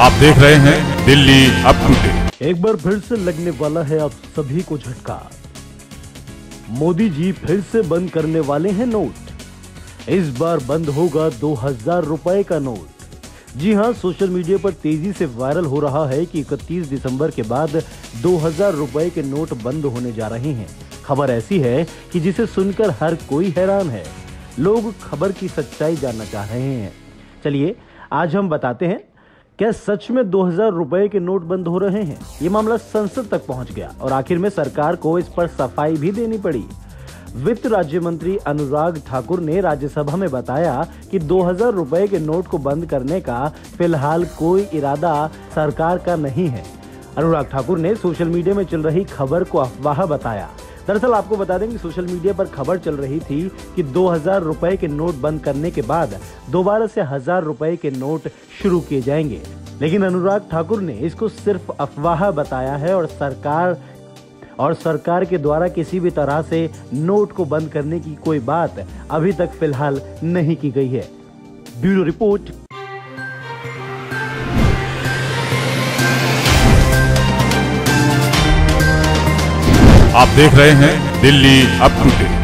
आप देख रहे हैं दिल्ली अप टू डेट। एक बार फिर से लगने वाला है आप सभी को झटका। मोदी जी फिर से बंद करने वाले हैं नोट। इस बार बंद होगा 2000 रुपए का नोट। जी हां, सोशल मीडिया पर तेजी से वायरल हो रहा है कि 31 दिसंबर के बाद 2000 रुपए के नोट बंद होने जा रहे हैं। खबर ऐसी है कि जिसे सुनकर हर कोई हैरान है। लोग खबर की सच्चाई जानना चाह रहे हैं। चलिए आज हम बताते हैं, क्या सच में 2000 रुपए के नोट बंद हो रहे हैं? ये मामला संसद तक पहुंच गया और आखिर में सरकार को इस पर सफाई भी देनी पड़ी। वित्त राज्य मंत्री अनुराग ठाकुर ने राज्यसभा में बताया कि 2000 रुपए के नोट को बंद करने का फिलहाल कोई इरादा सरकार का नहीं है। अनुराग ठाकुर ने सोशल मीडिया में चल रही खबर को अफवाह बताया। दरअसल आपको बता दें कि सोशल मीडिया पर खबर चल रही थी कि 2000 रुपए के नोट बंद करने के बाद दोबारा से 1000 रुपए के नोट शुरू किए जाएंगे। लेकिन अनुराग ठाकुर ने इसको सिर्फ अफवाह बताया है और सरकार के द्वारा किसी भी तरह से नोट को बंद करने की कोई बात अभी तक फिलहाल नहीं की गई है। Bureau report. आप देख रहे हैं दिल्ली अप टू डेट।